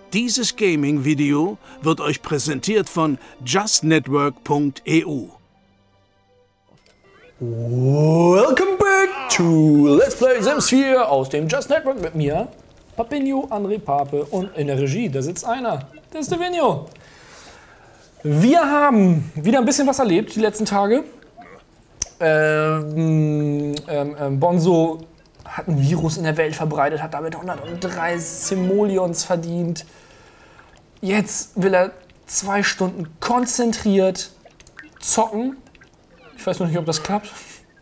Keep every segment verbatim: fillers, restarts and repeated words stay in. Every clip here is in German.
Dieses Gaming-Video wird euch präsentiert von just network punkt e u. Welcome back to Let's Play Sims vier aus dem Just Network mit mir, Papinho, André Pape, und in der Regie, da sitzt einer, das ist der Vinho. Wir haben wieder ein bisschen was erlebt die letzten Tage. Ähm, ähm, ähm, Bonzo hat ein Virus in der Welt verbreitet, hat damit hundertdrei Simoleons verdient. Jetzt will er zwei Stunden konzentriert zocken. Ich weiß noch nicht, ob das klappt.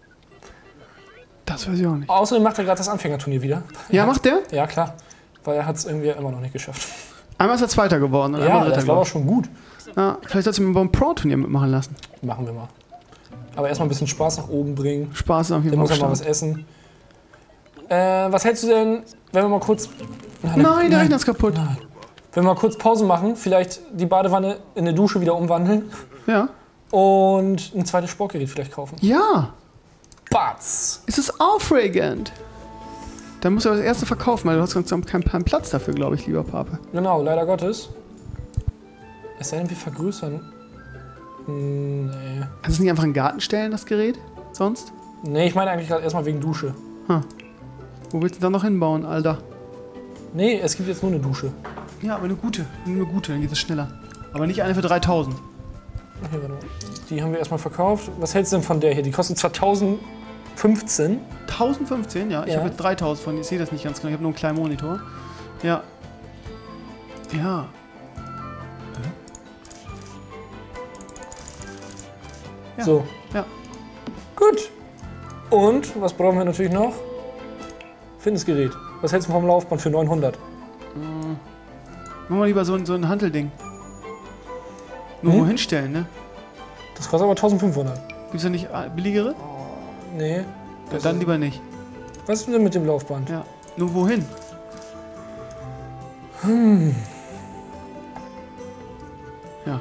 Das weiß ich auch nicht. Außerdem macht er gerade das Anfängerturnier wieder. Ja, macht der? Ja, klar. Weil er hat es irgendwie immer noch nicht geschafft. Einmal ist er Zweiter geworden. Und Ja, einmal das war aber schon gut. Ja, vielleicht sollst du mir beim Pro-Turnier mitmachen lassen. Machen wir mal. Aber erstmal ein bisschen Spaß nach oben bringen. Spaß auf jeden Dann Fall. muss er mal was essen. Äh, was hältst du denn, wenn wir mal kurz... Nein, nein, der Rechner ist kaputt. Nein. Wenn wir mal kurz Pause machen, vielleicht die Badewanne in eine Dusche wieder umwandeln. Ja. Und ein zweites Sportgerät vielleicht kaufen. Ja. Batz! Es ist aufregend. Dann musst du das erste verkaufen, weil du hast sonst keinen, keinen Platz dafür, glaube ich, lieber Pape. Genau, leider Gottes. Es sei denn, wir vergrößern. Hm, nee. Kannst du es nicht einfach in den Garten stellen, das Gerät? Sonst? Nee, ich meine eigentlich gerade erstmal wegen Dusche. Hm. Wo willst du dann noch hinbauen, Alter? Nee, es gibt jetzt nur eine Dusche. Ja, aber eine gute. Nur eine gute, dann geht es schneller. Aber nicht eine für dreitausend. Okay, warte mal. Die haben wir erstmal verkauft. Was hältst du denn von der hier? Die kostet zwar tausendfünfzehn. tausendfünfzehn, ja. Ich Ja. habe jetzt dreitausend von. Ich sehe das nicht ganz genau. Ich habe nur einen kleinen Monitor. Ja. Ja. Ja. So. Ja. Gut. Und, was brauchen wir natürlich noch? Fitnessgerät. Was hältst du vom Laufband für neunhundert? Machen wir lieber so ein, so ein Hantelding. Nur Hm? wo hinstellen, ne? Das kostet aber tausendfünfhundert. Gibt's da nicht äh, billigere? Nee. Ja, das dann ist- lieber nicht. Was ist denn mit dem Laufband? Ja. Nur wohin? Hm. Ja.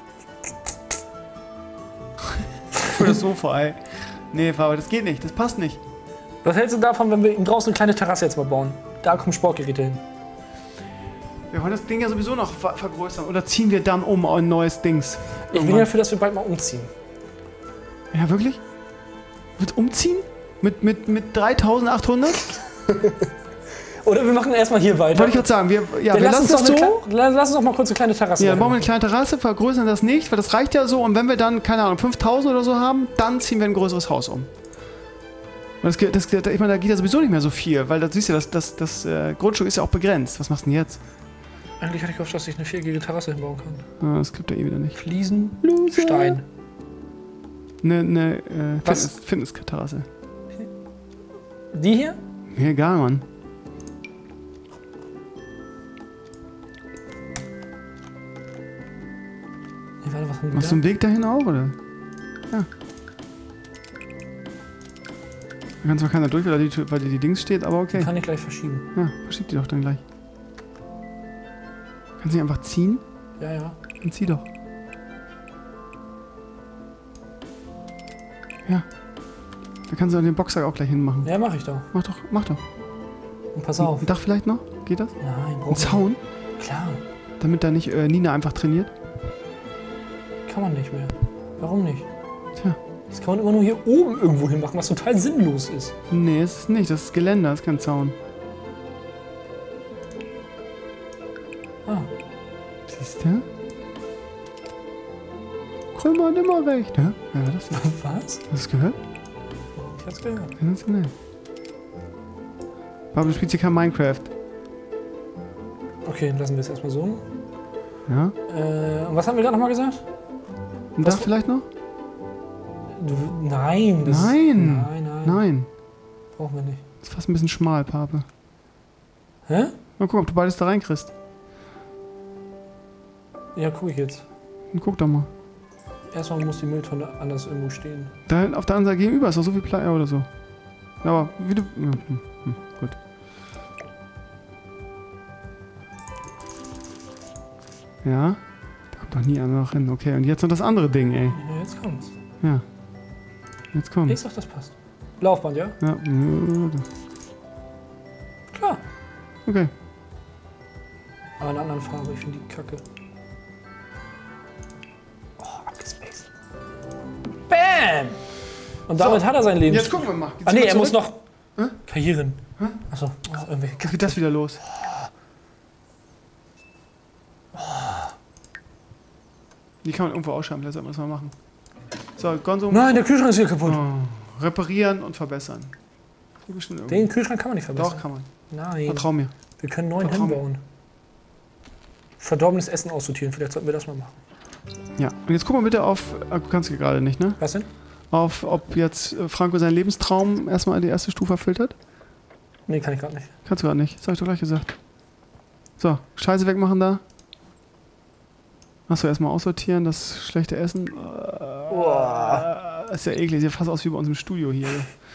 Für das Sofa, ey. Nee, Faber, das geht nicht. Das passt nicht. Was hältst du davon, wenn wir ihm draußen eine kleine Terrasse jetzt mal bauen? Da kommen Sportgeräte hin. Wir wollen das Ding ja sowieso noch ver vergrößern. Oder ziehen wir dann um ein neues Dings? Ich bin Irgendwann. dafür, dass wir bald mal umziehen. Ja, wirklich? Wird umziehen? Mit, mit, mit dreitausendachthundert? Oder wir machen erstmal hier weiter. Wollte ich gerade sagen, wir, ja, Dann wir lass, uns lassen doch das eine so. Kle- lass uns doch mal kurz eine kleine Terrasse Ja, dann bauen wir machen. eine kleine Terrasse, vergrößern das nicht, weil das reicht ja so. Und wenn wir dann, keine Ahnung, fünftausend oder so haben, dann ziehen wir ein größeres Haus um. Und das, das, das, ich meine, da geht ja sowieso nicht mehr so viel, weil das siehst du, das, das, das äh, Grundstück ist ja auch begrenzt. Was machst du denn jetzt? Eigentlich hatte ich gehofft, dass ich eine viergige Terrasse hinbauen kann. Ah, das klappt ja eh wieder nicht. Fliesen, Loser. Stein. Eine, eine äh, Was? Fitness, Fitnessterrasse. Die hier? Mir egal, Mann. Nee, warte, was haben die Machst du da? einen Weg dahin auch, oder? Ja. Da kann zwar keiner durch, weil da die, weil die, die Dings steht, aber okay. Kann ich gleich verschieben. Ja, verschieb die doch dann gleich. Kannst du nicht einfach ziehen? Ja, ja. Dann zieh doch. Ja. Da kannst du den Boxsack auch gleich hinmachen. Ja, mach ich doch. Mach doch, mach doch. Und pass auf. Ein Dach vielleicht noch? Geht das? Nein, Ein braucht Zaun? Klar, Damit da nicht äh, Nina einfach trainiert? kann man nicht mehr. Warum nicht? Tja. Das kann man immer nur hier oben irgendwo hin machen, was total sinnlos ist. Nee, es ist nicht. Das ist Geländer, das ist kein Zaun. Ah, Siehst du? Krümmer hat immer recht. Ja? Wer war das denn? was? Hast du das gehört? Ich hab's gehört. Sensationell. Pablo, du spielst hier kein Minecraft. Okay, dann lassen wir es erstmal so. Ja? Äh, und was haben wir gerade nochmal gesagt? Ein Was- Dach vielleicht noch? Du, nein. Das, Nein. Nein, nein. Nein. Brauchen wir nicht. Das ist fast ein bisschen schmal, Pape. Hä? Mal gucken, ob du beides da reinkriegst. Ja, guck ich jetzt. Und guck doch mal. Erstmal muss die Mülltonne anders irgendwo stehen. Da hinten auf der anderen Seite gegenüber ist doch so viel Platz oder so. Ja, aber wie du. Ja, hm, hm, gut. Ja. Da kommt doch nie einer noch hin. Okay, und jetzt noch das andere Ding, ey. Ja, jetzt kommt's. Ja. Jetzt komm. Ich sag, das passt. Laufband, ja? Ja. Klar. Okay. Aber in einer anderen Farbe, ich finde die kacke. Oh, abgespaced. Bam! Und damit So, hat er sein Leben. Jetzt gucken wir mal. Jetzt Ah sind nee, wir er muss zurück. noch Hä? Karrieren. Achso, oh, irgendwie. Jetzt geht das wieder los. Die kann man irgendwo ausschalten, vielleicht sollten wir das mal machen. So, Gonzo. Nein, der Kühlschrank ist hier kaputt. Oh, reparieren und verbessern. Bestimmt irgendwie. Den Kühlschrank kann man nicht verbessern. Doch, kann man. Nein. Vertrau mir. Wir können neuen Vertrau mir. hinbauen. Verdorbenes Essen aussortieren, vielleicht sollten wir das mal machen. Ja, und jetzt guck mal bitte auf, ah, du kannst gerade nicht, ne? Was denn? Auf, ob jetzt äh, Franco seinen Lebenstraum erstmal die erste Stufe erfüllt hat. Nee, kann ich gerade nicht. Kannst du gerade nicht, das hab ich doch gleich gesagt. So, Scheiße wegmachen da. Achso, erstmal aussortieren, das schlechte Essen. Boah. Das ist ja eklig, sieht fast aus wie bei uns im Studio hier.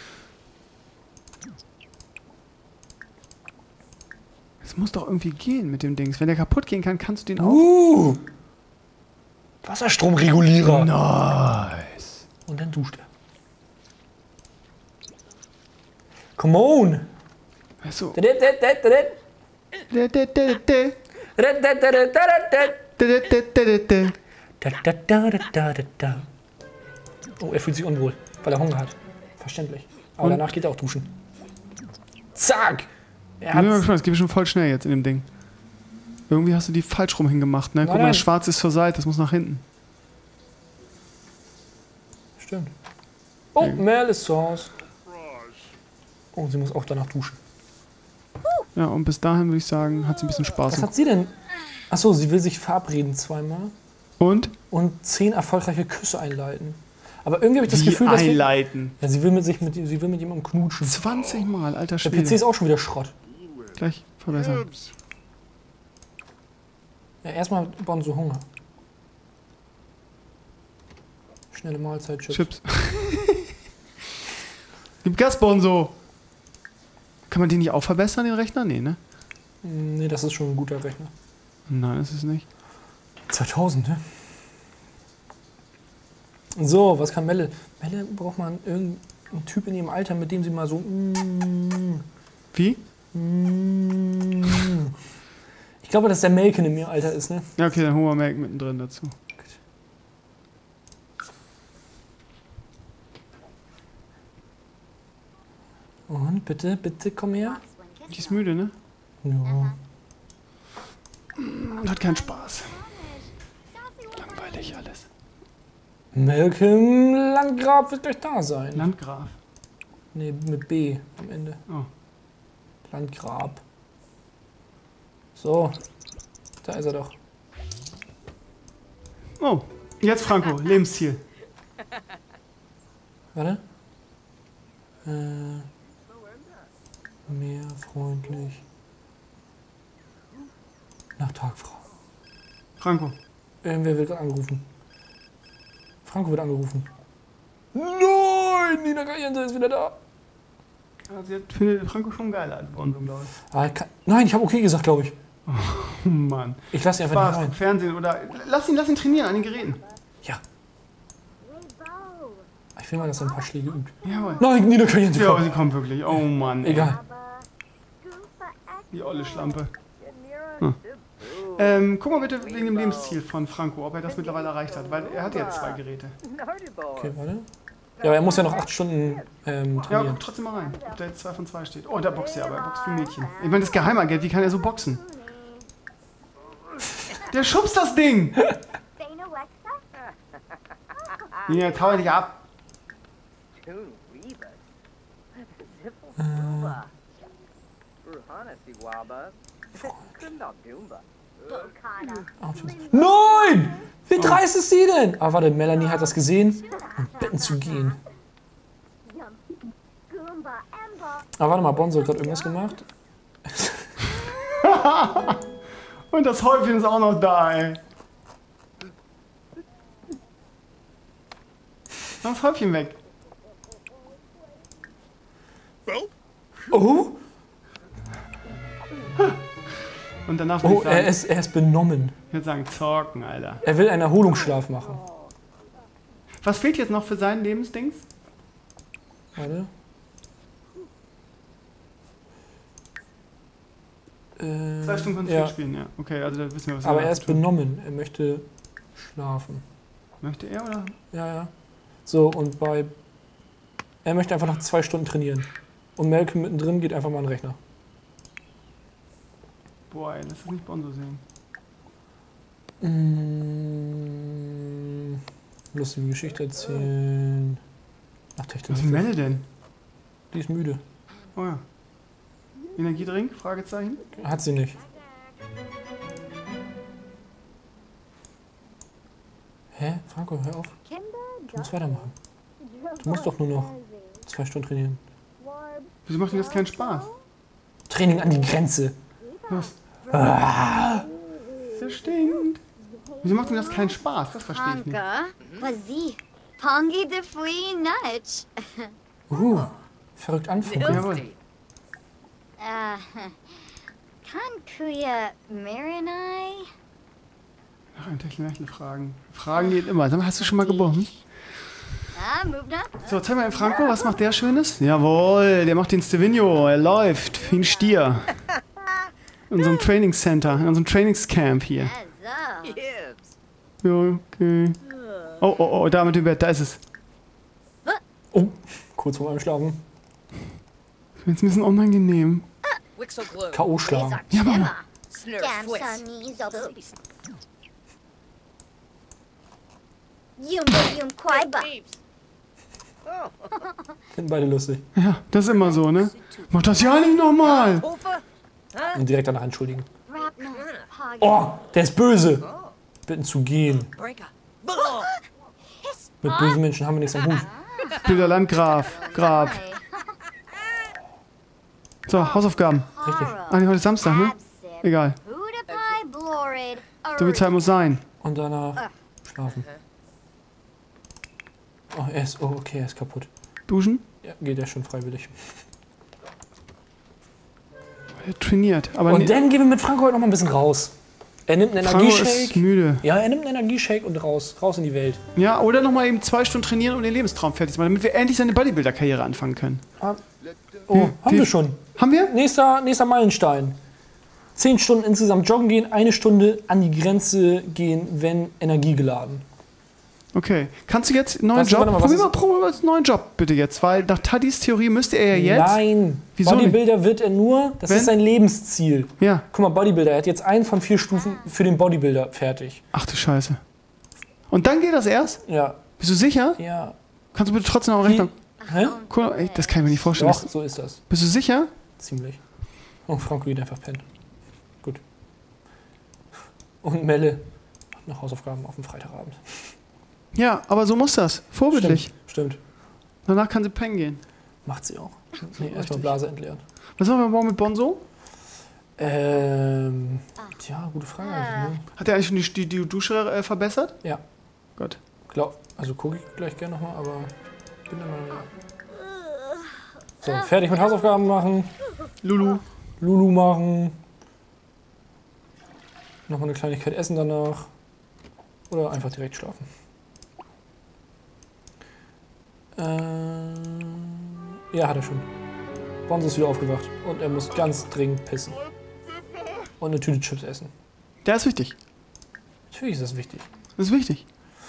Es muss doch irgendwie gehen mit dem Dings. Wenn der kaputt gehen kann, kannst du den auch. Uh! Wasserstromregulierer. Nice. Und dann duscht er. Come on! Achso. Da, da, da, da, da. Da, da, da, da. Da, da, da, da, da, da. Da, da, da, da, da. Da, da, da, da, da, da. Oh, er fühlt sich unwohl, weil er Hunger hat. Verständlich. Aber Und? danach geht er auch duschen. Zack! Er Ich bin mal hat's. gespannt, das geht schon voll schnell jetzt in dem Ding. Irgendwie hast du die falsch rum hingemacht, ne? Guck Nein, mal, nein. das Schwarze ist zur Seite, das muss nach hinten. Stimmt. Oh, Mel ist zu Hause. Oh, sie muss auch danach duschen. Ja, und bis dahin würde ich sagen, hat sie ein bisschen Spaß. Was hat sie denn? Achso, sie will sich verabreden zweimal Und? und zehn erfolgreiche Küsse einleiten. Aber irgendwie habe ich das Wie Gefühl, dass wir, einleiten. ja, sie will mit sich mit, sie will mit jemandem knutschen. zwanzig Mal, alter Der P C Schwede. ist auch schon wieder Schrott. Gleich verbessern. Ja, erstmal bauen so Hunger. Schnelle Mahlzeit, Chips. Chips. Gib Gas, Bonzo. Kann man den nicht auch verbessern, den Rechner? Nee, ne? Nee, das ist schon ein guter Rechner. Nein, ist es nicht. zweitausend, ne? So, was kann Melle? Melle braucht man irgendeinen Typ in ihrem Alter, mit dem sie mal so. Mm, Wie? mm. Ich glaube, dass der Melken in ihrem Alter ist, ne? Ja, okay, dann holen wir Melk mittendrin dazu. Und bitte, bitte, komm her. Die ist müde, ne? Ja. Und hat keinen Spaß. Langweilig alles. Malcolm Landgraf wird gleich da sein. Landgraf. Ne, mit B am Ende. Oh. Landgrab. So, da ist er doch. Oh, jetzt Franco, Lebensziel. Warte. Äh, mehr freundlich. Nach Tagfrau. Franco. Irgendwer wird gerade angerufen. Franco wird angerufen. Nein, Nina Cayenne ist wieder da. Also jetzt findet Franco schon geiler als Bonzo, glaube ich. Ah, kann, nein, ich habe okay gesagt, glaube ich. Oh Mann. Ich lasse ihn einfach Spaß, nicht rein. guck Fernsehen oder. Lass ihn, lass ihn trainieren an den Geräten. Ja. Ich will mal, dass er ein paar Schläge übt. Jawohl. Nein, Nina Cayenne Ja, aber kommt. sie kommt wirklich. Oh Mann. ey. Egal. Die olle Schlampe. Hm. Ähm, guck mal bitte wegen dem Lebensziel von Franco, ob er das mittlerweile erreicht hat, weil er hat jetzt zwei Geräte. Okay, warte. Ja, aber er muss ja noch acht Stunden ähm, Ja, trainieren. guck trotzdem mal rein, ob da jetzt zwei von zwei steht. Oh, da boxt er aber, er boxt wie ein Mädchen. Ich meine, das ist Geheimagent, wie kann er so boxen? Der schubst das Ding! Ja, jetzt hau dich ab. Nein! Wie dreist ist sie denn? Ah, warte, Melanie hat das gesehen, um Betten zu gehen. Ah, warte mal, Bonzo hat gerade irgendwas gemacht. Und das Häufchen ist auch noch da, ey. Mach das Häufchen weg. Oh, Und danach würde oh ich sagen, er, ist, er ist benommen. ich würde sagen, zocken, Alter. Er will einen Erholungsschlaf machen. Was fehlt jetzt noch für seinen Lebensdings? Warte. Äh, Zwei Stunden konzentriert spielen, ja. Okay, also da wissen wir, was Aber wir er ist tun. benommen. Er möchte schlafen. Möchte er, oder? Ja, ja. So, und bei... Er möchte einfach noch zwei Stunden trainieren. Und Malcolm mittendrin geht einfach mal an den Rechner. Boah, ey, lass das nicht Bonzo sehen. Mm, lustige Geschichte erzählen. Ach, Technik. Was ist Melle denn? Die ist müde. Oh ja. Energiedrink? Fragezeichen. Hat sie nicht. Hä? Franco, hör auf. Du musst weitermachen. Du musst doch nur noch zwei Stunden trainieren. Wieso macht dir das keinen Spaß? Training an die Grenze. Was? Ah. Das stinkt. Wieso macht mir das keinen Spaß? Das verstehe ich nicht. Panka, Bazi, Pongi de Fui Nutch. Uh, verrückt an, Franco. Jawohl. Uh, Kan Kuya Marinai? Ach, ein Technik fragen. Fragen geht immer. Sag mal, hast du schon mal geboren? Ah, Mubna? So, zeig mal den Franco, was macht der Schönes? Jawohl, der macht den Stevino. Er läuft wie ein Stier. In unserem Trainingscenter, in unserem Trainingscamp hier. So. Ja, okay. Oh, oh, oh, da mit dem Bett, da ist es. Oh, kurz vor meinem Schlafen. Jetzt ein bisschen unangenehm. K O schlagen. Ja, Mama. Damn Sunny Zobs. Yumba Yum Quaiba. Finden beide lustig. Ja, das ist immer so, ne? Mach das ja nicht nochmal. Und direkt danach entschuldigen. Rapna Pog. Oh, der ist böse. Bitten zu gehen. Mit bösen Menschen haben wir nichts am Hut. Blöder Landgraf. Grab. So, Hausaufgaben. Richtig. Ah, nee, heute ist Samstag, ne? Egal. Budapai Blorid. So viel Zeit muss sein. Und danach schlafen. Oh, er ist, oh, okay, er ist kaputt. Duschen. Ja, geht er schon freiwillig. Er trainiert. Aber Und nee, dann gehen wir mit Franco heute noch mal ein bisschen raus. Er nimmt einen Franco ist Energieshake. müde. Ja, er nimmt einen Energieshake und raus. Raus in die Welt. Ja, oder nochmal eben zwei Stunden trainieren, um den Lebenstraum fertig zu machen, damit wir endlich seine Bodybuilder-Karriere anfangen können. Ah, oh, haben wie- wir schon. Haben wir? Nächster, nächster Meilenstein. Zehn Stunden insgesamt joggen gehen, eine Stunde an die Grenze gehen, wenn Energie geladen. Okay. Kannst du jetzt einen neuen Kannst du- Job? warte mal, was Probier ist- mal, probier mal einen neuen Job bitte jetzt, weil nach Taddis Theorie müsste er ja jetzt. Nein. Wieso nicht? Bodybuilder wird er nur, das Wenn? ist sein Lebensziel. Ja. Guck mal, Bodybuilder, er hat jetzt einen von vier Stufen für den Bodybuilder fertig. Ach du Scheiße. Und dann geht das erst? Ja, Bist du sicher? ja. Kannst du bitte trotzdem noch rechnen? Hä? Cool, ey, das kann ich mir nicht vorstellen. Doch, so ist das. Bist du sicher? Ziemlich. Und Franco geht einfach pennen. Gut. Und Melle hat noch Hausaufgaben auf dem Freitagabend. Ja, aber so muss das. Vorbildlich. Stimmt. Stimmt. Danach kann sie pennen gehen. Macht sie auch. Nee, erstmal Blase entleeren. Was machen wir morgen mit Bonzo? Ähm. Tja, gute Frage. eigentlich, Ne? Hat er eigentlich schon die, die, die Dusche äh, verbessert? Ja. Gut. Glaub, also gucke ich gleich gerne nochmal, aber ich bin immer ja. So, fertig mit Hausaufgaben machen. Lulu. Lulu machen. Nochmal eine Kleinigkeit essen danach. Oder einfach direkt schlafen. Ähm, ja, hat er schon. Bonzo ist wieder aufgewacht und er muss ganz dringend pissen. Und eine Tüte Chips essen. Der ist wichtig. Natürlich ist das wichtig. Das ist wichtig.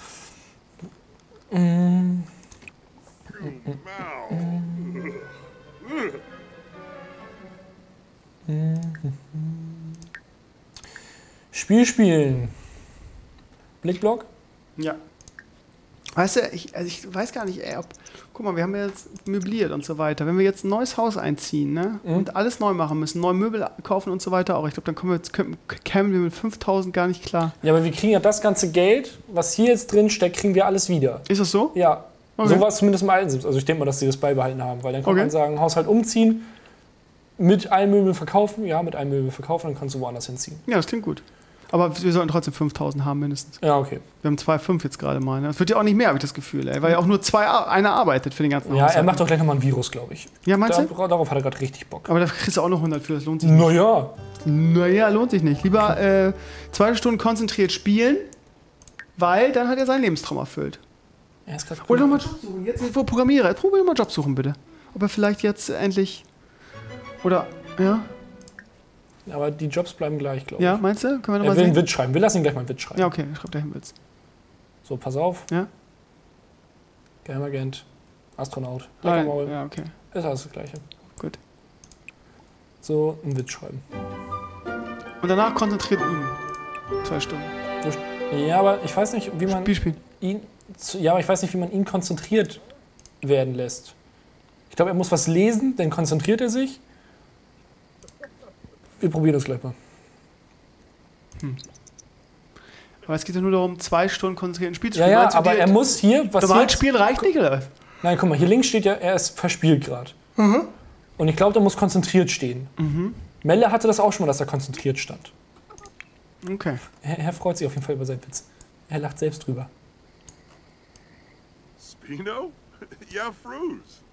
Mm. Spiel spielen. Blickblock? Ja. Weißt du, ich, also ich weiß gar nicht, ey, ob. Guck mal, wir haben ja jetzt möbliert und so weiter. Wenn wir jetzt ein neues Haus einziehen, ne? Mhm. Und alles neu machen müssen, neue Möbel kaufen und so weiter auch. Ich glaube, dann kommen wir jetzt, können, kämen wir mit fünftausend gar nicht klar. Ja, aber wir kriegen ja das ganze Geld, was hier jetzt drin steckt, kriegen wir alles wieder. Ist das so? Ja. Okay. So war es zumindest im alten Sims. Also ich denke mal, dass sie das beibehalten haben, weil dann kann Okay. man sagen, Haushalt umziehen, mit allen Möbeln verkaufen, ja, mit allen Möbeln verkaufen, dann kannst du woanders hinziehen. Ja, das klingt gut. Aber wir sollten trotzdem fünftausend haben mindestens. Ja, okay. Wir haben zwei Komma fünf jetzt gerade mal. Ne? Das wird ja auch nicht mehr, habe ich das Gefühl, ey, weil ja auch nur zwei, einer arbeitet für den ganzen Ja, er Haushalt. macht doch gleich nochmal ein Virus, glaube ich. Ja, meinst Da, du? darauf hat er gerade richtig Bock. Aber da kriegst du auch noch hundert für, das lohnt sich nicht. Naja. Naja, lohnt sich nicht. Lieber äh, zwei Stunden konzentriert spielen, weil dann hat er seinen Lebtraum erfüllt. Er ist gerade Oder nochmal Job suchen. Jetzt wo Programmierer. Jetzt probier mal Job suchen, bitte. Ob er vielleicht jetzt endlich. Oder. Ja? Aber die Jobs bleiben gleich, glaube ich. Ja, meinst du? Können wir Er nochmal will einen sehen? Witz schreiben. Wir lassen ihn gleich mal einen Witz schreiben. Ja, okay, schreib dahin Witz. So, pass auf. Ja? Geheimagent. Astronaut. Ah, Leckermaul. ja, okay. Ist alles das Gleiche. Gut. So, einen Witz schreiben. Und danach konzentriert üben. Zwei Stunden. Ja, aber ich weiß nicht, wie man Spiel spielen. ihn. Zu, ja, aber ich weiß nicht, wie man ihn konzentriert werden lässt. Ich glaube, er muss was lesen, dann konzentriert er sich. Wir probieren das gleich mal. Aber es geht ja nur darum, zwei Stunden konzentriert ein Spiel zu Ja, spielen. ja, Meinst du, aber die- er muss hier was Normal jetzt, spielen reicht nicht, oder was? Nein, guck mal, hier links steht ja, er ist verspielt gerade. Mhm. Und ich glaube, da muss konzentriert stehen. Melle hatte das auch schon mal, dass er konzentriert stand. Okay. Er, er freut sich auf jeden Fall über seinen Witz. Er lacht selbst drüber. Spino? Ja, Fruz.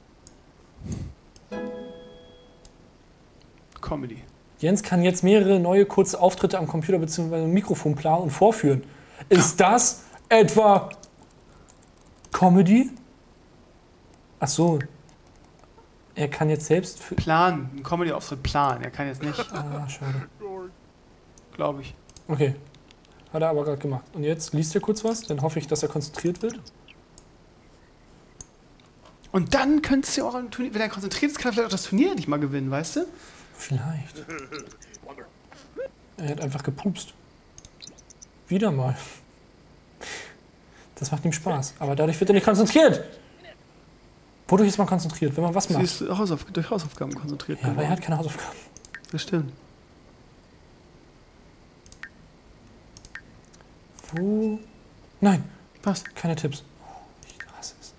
Comedy. Jens kann jetzt mehrere neue kurze Auftritte am Computer bzw. Mikrofon planen und vorführen. Ist das etwa Comedy? Ach so. Er kann jetzt selbst... Für Plan. Ein Comedy-Auftritt planen. Er kann jetzt nicht, ah, schade. glaube ich. Okay. Hat er aber gerade gemacht. Und jetzt liest er kurz was, dann hoffe ich, dass er konzentriert wird. Und dann könntest du ja auch am Turnier, wenn er konzentriert ist, kann er vielleicht auch das Turnier nicht mal gewinnen, weißt du? Vielleicht. Er hat einfach gepupst. Wieder mal. Das macht ihm Spaß. Aber dadurch wird er nicht konzentriert. Wodurch ist man konzentriert, wenn man was Sie macht? ist Hausauf durch Hausaufgaben konzentriert. Ja, aber er hat keine Hausaufgaben. Das stimmt. Wo? Nein, Was? keine Tipps. Oh, ich hasse es.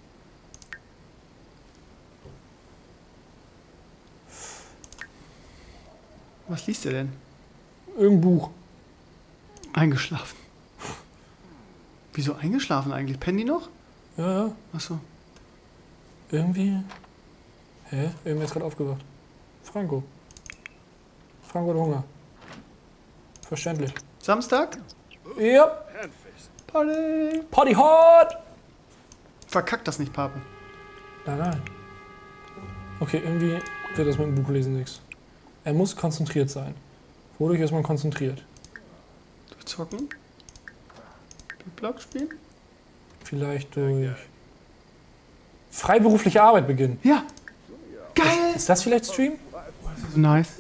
Was liest er denn? Irgendein Buch. Eingeschlafen. Wieso eingeschlafen eigentlich? Pennen die noch? Ja, ja. Achso. Irgendwie. Hä? Irgendwer ist gerade aufgewacht. Franco. Franco hat Hunger. Verständlich. Samstag? Ja. Party! Party hard! Verkackt das nicht, Pape. Nein, nein. Okay, irgendwie wird das mit dem Buchlesen nichts. Er muss konzentriert sein. Wodurch ist man konzentriert? Durchzocken? Big Block spielen? Vielleicht durch freiberufliche Arbeit beginnen. Ja! Geil! Ist das vielleicht Stream? Nice.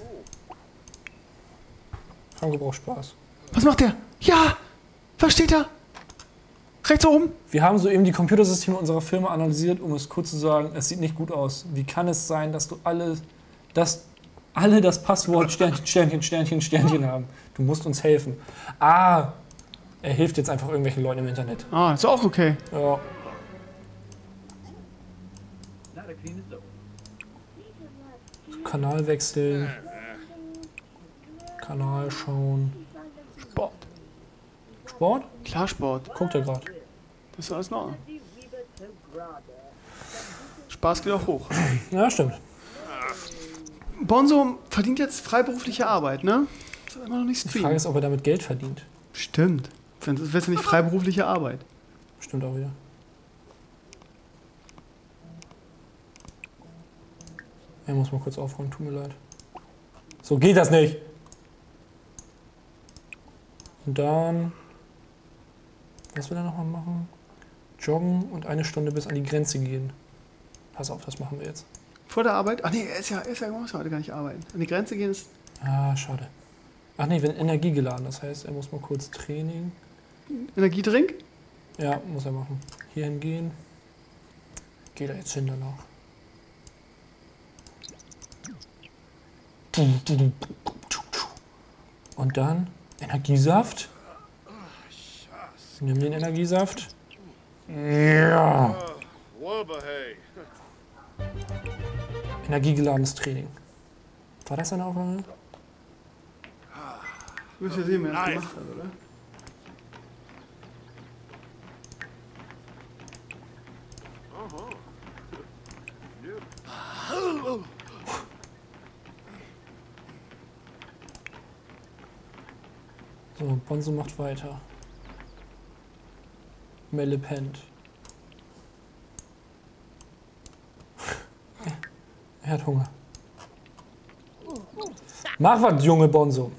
Franco braucht Spaß. Was macht der? Ja! Was steht da? Rechts oben? Wir haben soeben die Computersysteme unserer Firma analysiert, um es kurz zu sagen, es sieht nicht gut aus. Wie kann es sein, dass du alle, dass alle das Passwort Sternchen, Sternchen, Sternchen, Sternchen haben? Du musst uns helfen. Ah, er hilft jetzt einfach irgendwelchen Leuten im Internet. Ah, ist auch okay. Ja. Kanal wechseln. Kanal schauen. Sport. Sport? Klar, Sport. Guckt er gerade. Das ist alles in Ordnung. Spaß geht auch hoch. Ja, stimmt. Bonzo verdient jetzt freiberufliche Arbeit, ne? Das ist immer noch nicht Die Frage streamen. ist, ob er damit Geld verdient. Stimmt. Das wäre ja nicht freiberufliche Arbeit. Stimmt auch wieder. Er muss mal kurz aufräumen, tut mir leid. So geht das nicht. Und dann... Was will er nochmal machen? Joggen und eine Stunde bis an die Grenze gehen. Pass auf, das machen wir jetzt. Vor der Arbeit? Ach nee, er ist ja, er ist ja, er muss ja heute gar nicht arbeiten. An die Grenze gehen ist Ah, schade. Ach nee, wenn Energie geladen. Das heißt, er muss mal kurz Training. Energiedrink? Ja, muss er machen. Hier hingehen. Geht er jetzt hin danach. Und dann Energiesaft. Nimm den Energiesaft. Ja. Wobahey. Energiegeladenes Training. War das eine Aufnahme? Du wirst ja sehen, wer das gemacht hat, oder? So, Bonzo macht weiter. Melle pennt. Er hat Hunger. Mach was, junge Bonzo.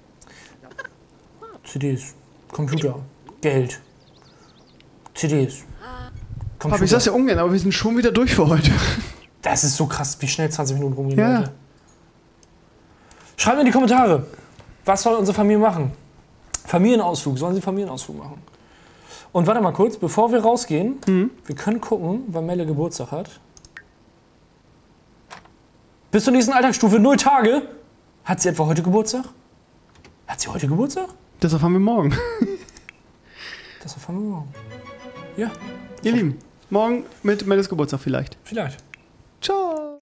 C Ds, Computer, Geld. C Ds, Computer. Aber ich sag's ja ungern, aber wir sind schon wieder durch für heute. Das ist so krass, wie schnell zwanzig Minuten rumgehen, Ja. Leute. Schreibt mir in die Kommentare, was soll unsere Familie machen? Familienausflug, sollen sie Familienausflug machen? Und warte mal kurz, bevor wir rausgehen, Mhm. wir können gucken, wann Melle Geburtstag hat. Bis zur nächsten Alltagsstufe, null Tage. Hat sie etwa heute Geburtstag? Hat sie heute Geburtstag? Das erfahren wir morgen. Das erfahren wir morgen. Ja, Ihr Lieben, morgen mit Melles Geburtstag vielleicht. vielleicht. Ciao.